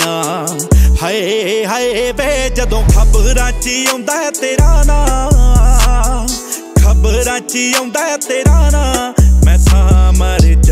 हाय हाय वे जदों खबरां च आउंदा है तेरा नां, खबरां च आउंदा है तेरा नां, मैं तां मर